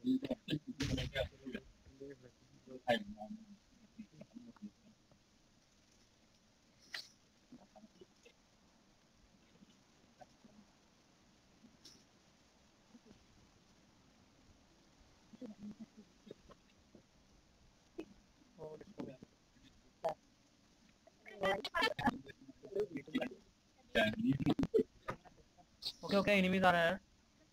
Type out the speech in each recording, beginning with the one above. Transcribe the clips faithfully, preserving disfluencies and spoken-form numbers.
Okay, okay, enemies are here.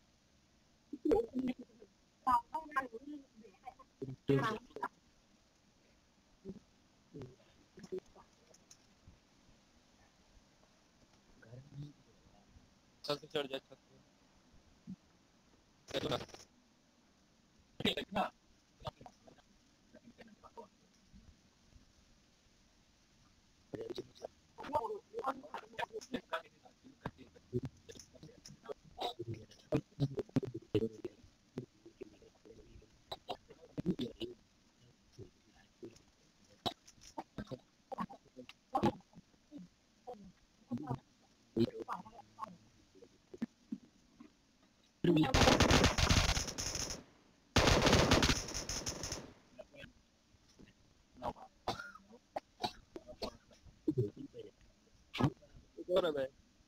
चल तो चढ़ जा छत पे चलो ना कौन है भाई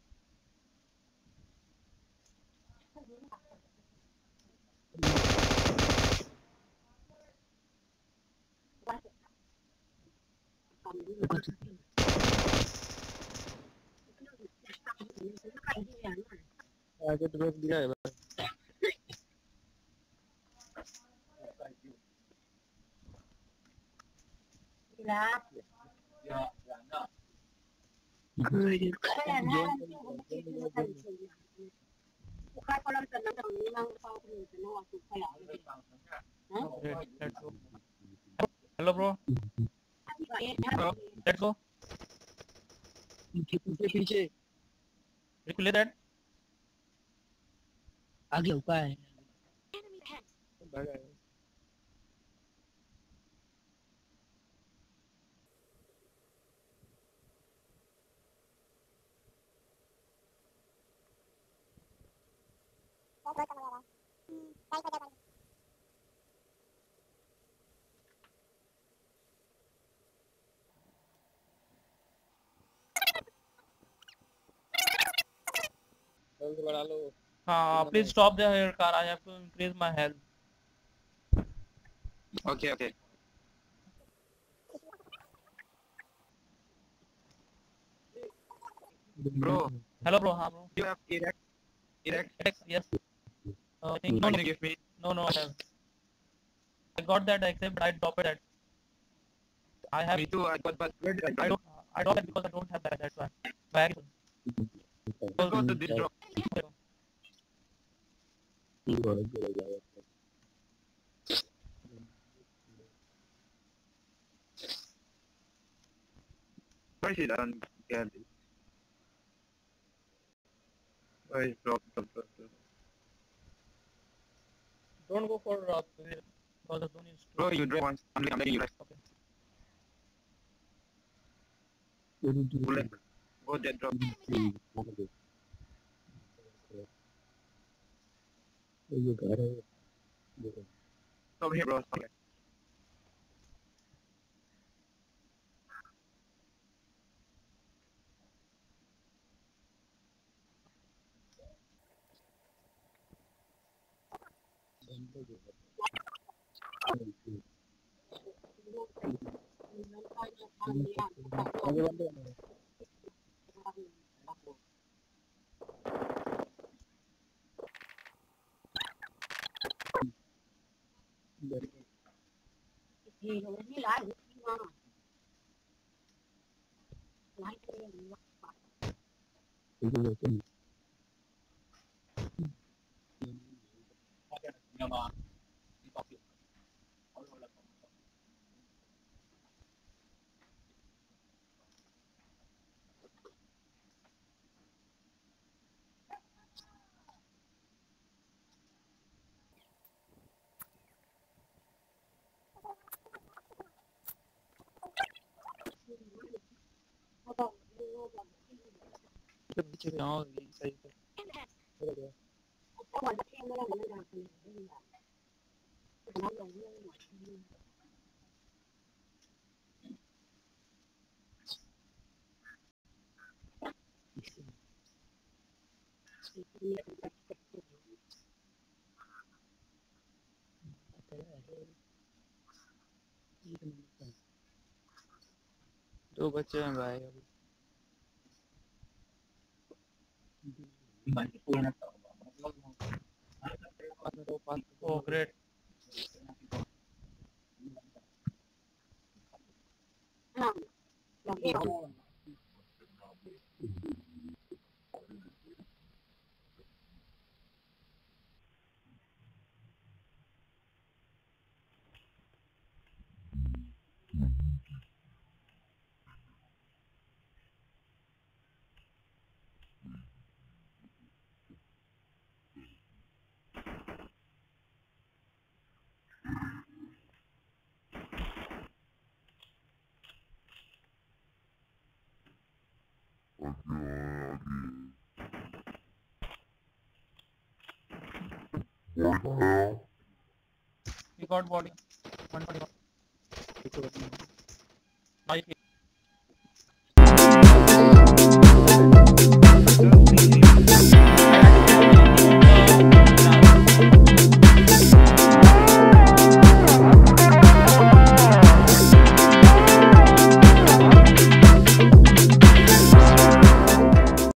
आगे ड्रॉप दिया है भाई Hello bro. Bro, let's go. पीछे पीछे रिप्ले दैट आगे ऊपर है भागा है बढ़ा लो हाँ please stop the car I have to increase my health okay okay bro hello bro हाँ bro you have direct direct yes uh, I think no no give me no no I have I got that except I dropped it I have me too I got but where did I, I don't I dropped it because I don't have that that's why bag go to this drop where is it on candy where is drop drop drop don't go for uh, because the zone is bro you drive once I'm letting you drive okay go that drop you got it come here bro okay पीछे जाओ सही से दो बच्चे हैं भाई अभी। Oh, great. We got body. One body. Now you